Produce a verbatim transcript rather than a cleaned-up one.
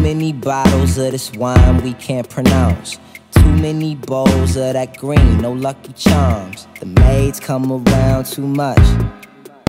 many bottles of this wine we can't pronounce. Too many bowls of that green, no Lucky Charms. The maids come around too much.